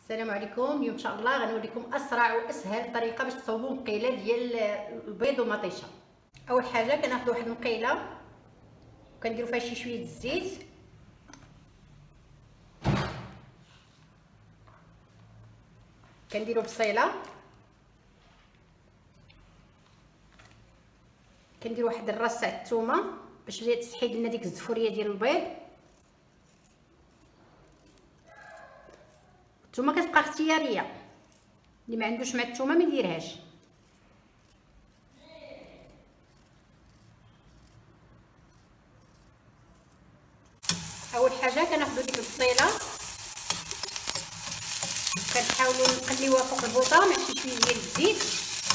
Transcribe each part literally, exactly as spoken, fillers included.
السلام عليكم. اليوم ان شاء الله غنوريكم اسرع واسهل طريقه باش تصاوبوا مقيله ديال البيض ومطيشه. اول حاجه كناخذ واحد المقيله وكنديروا فيها شي شويه الزيت، كنديروا بصيله، كنديروا واحد الراس تاع الثومه باش تحيد لنا ديك الزفوريه ديال البيض. الثومه كتبقى اختياريه، اللي ما عندوش مع الثومه ما يديرهاش. اول حاجه كناخذوا ديك البصيله كنحاولوا نقليوها فوق البوطه مع شي شويه ديال الزيت،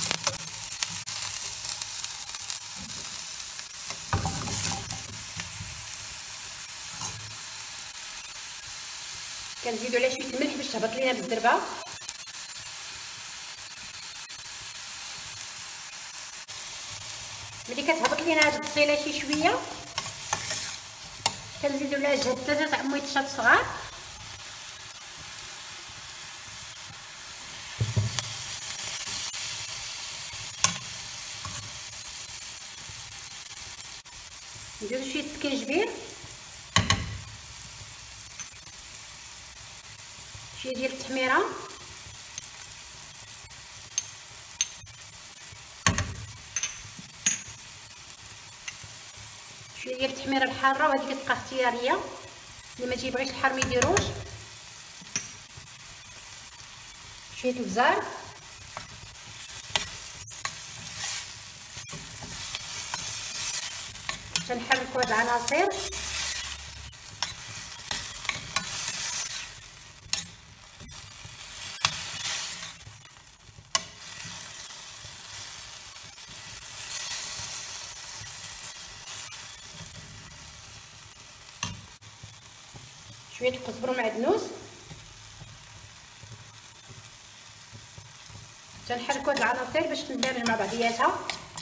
كنزيدوا عليها شويه الملح باش تهبط لينا بالزربه، ملي كتهبط لينا هاد البصيله شي شويه كنزيدوا لها جهد ثلاثه تاع ميطشات صغار، نديرو شويه سكينجبير، شويه ديال التحميره، شويه ديال التحميره الحاره، وهذه كتبقى اختياريه اللي ما تيبغيش الحار ما يديروش، شويه البزار، تنحركوا هاد العناصر شويه الكزبر ومعدنوس، تنحركوا هاد العناصر باش تندمج مع بعضياتها.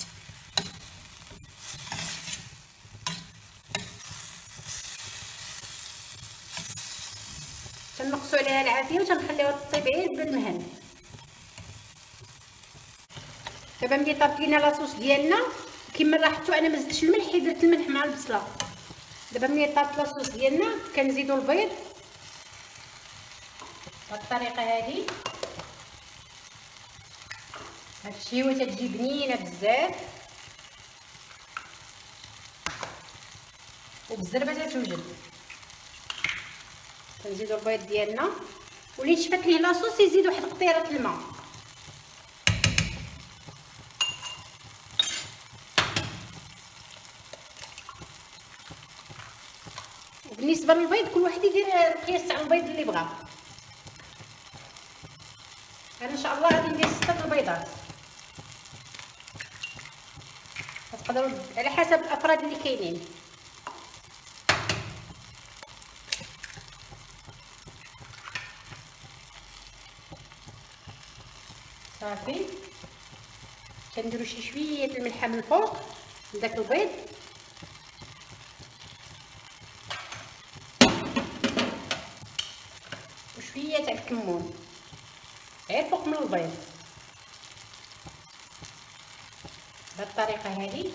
تنقصوا عليها العافيه وتنخليوها تطيب غير بالمهل. دابا ملي طابت لينا لاصوص ديالنا كما لاحظتوا انا ما زدتش الملح، حيت درت الملح مع البصله. دابا ملي طابت لاصوص ديالنا كنزيدوا البيض بهذه الطريقه هذه. هادشي هو تتجي بنينه بزاف وبالزربه تتوجد. كنزيدوا البيض ديالنا ولي شفات ليه لاصوص يزيد واحد قطيره الماء. وبالنسبه للبيض كل واحد يدير القياس تاع البيض اللي بغا. انا ان شاء الله غادي ندير ستة البيضات، تقدروا على حسب الافراد اللي كاينين. صافي كنديروا شي شويه الملحه من الفوق لداك البيض، وشويه تاع الكمون غير فوق من البيض بهذه الطريقه هذه.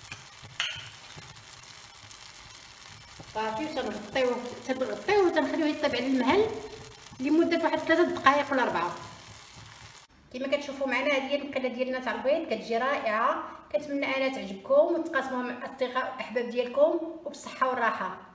صافي وتنغطيوه تنغطيوه وتنخليوه يطيب على المهل لمده واحد ثلاثة دقائق ولا أربعة. كما كتشوفوا معنا هذه هي المقله ديالنا تاع البيض، كتجي رائعه. كنتمنى انها تعجبكم وتقاسموها مع الاصدقاء والاحباب ديالكم وبالصحه والراحه.